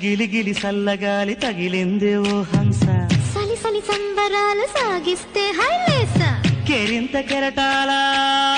గిలిగిలి సల్లగాలి తగిలిందే ఓ హంస సలి సలి సంబరాలు సాగిస్తే హైలేసా కెరింత కెరటాల